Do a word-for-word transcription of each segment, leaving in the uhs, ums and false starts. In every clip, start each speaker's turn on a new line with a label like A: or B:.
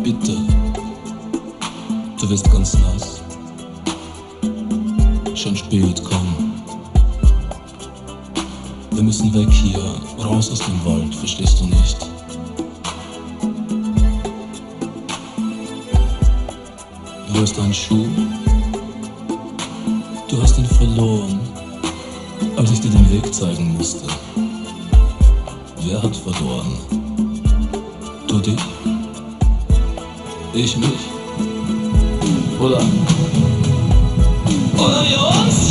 A: Bitte, du wirst ganz nass. Schon spät, komm. Wir müssen weg hier, raus aus dem Wald, verstehst du nicht? Wo ist dein Schuh? Du hast ihn verloren, als ich dir den Weg zeigen musste. Wer hat verloren? Du dich? Ich mich? Oder? Oder wir uns?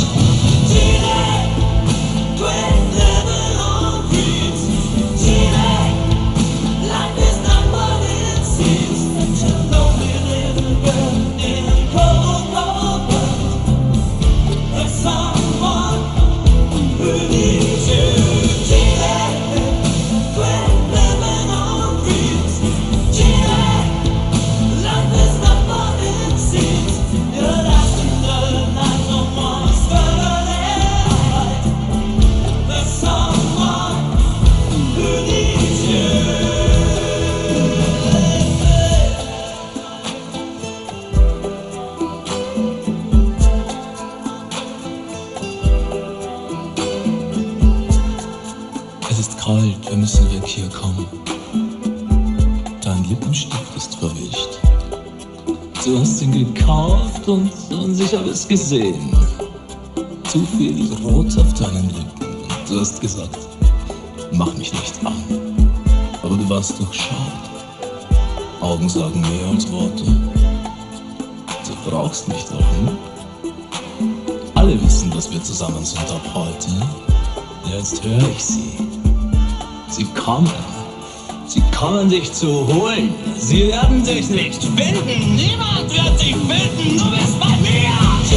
A: Es ist kalt, wir müssen weg hier, komm. Dein Lippenstift ist verwischt. Du hast ihn gekauft und, und ich habe es gesehen. Zu viel Rot auf deinen Lippen. Du hast gesagt, mach mich nicht an. Aber du warst durchschaut. Augen sagen mehr als Worte. Du brauchst mich doch, hm? Alle wissen, dass wir zusammen sind ab heute. Jetzt höre ich sie. Sie kommen. Sie kommen dich zu holen. Sie werden dich nicht finden. Niemand wird dich finden. Du bist bei mir.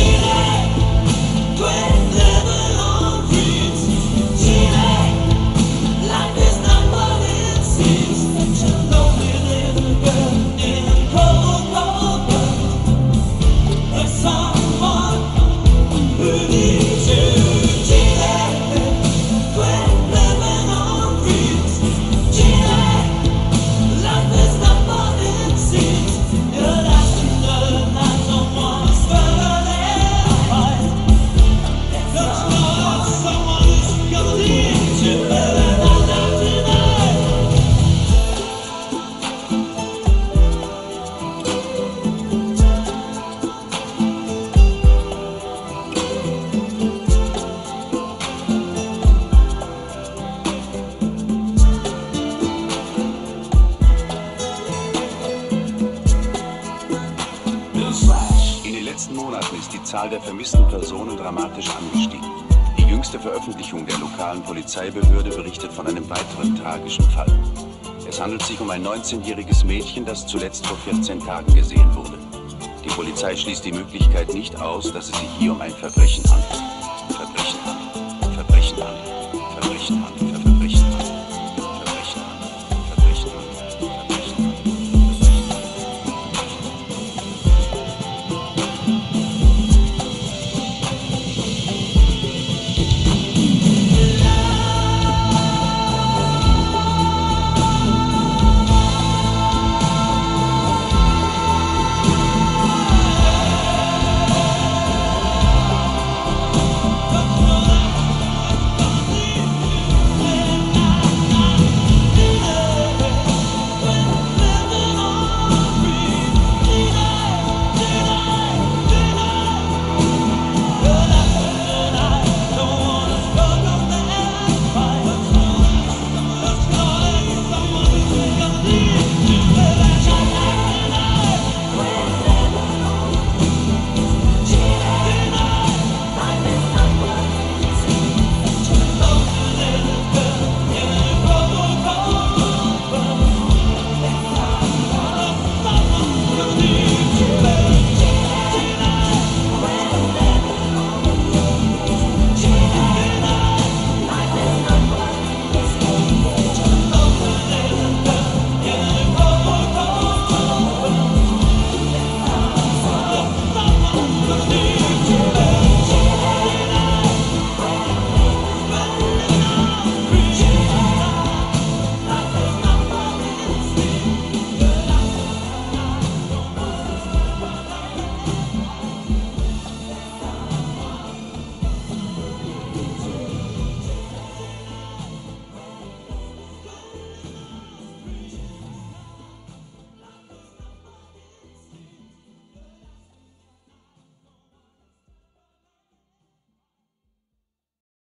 B: In den letzten Monaten ist die Zahl der vermissten Personen dramatisch angestiegen. Die jüngste Veröffentlichung der lokalen Polizeibehörde berichtet von einem weiteren tragischen Fall. Es handelt sich um ein neunzehnjähriges Mädchen, das zuletzt vor vierzehn Tagen gesehen wurde. Die Polizei schließt die Möglichkeit nicht aus, dass es sich hier um ein Verbrechen handelt.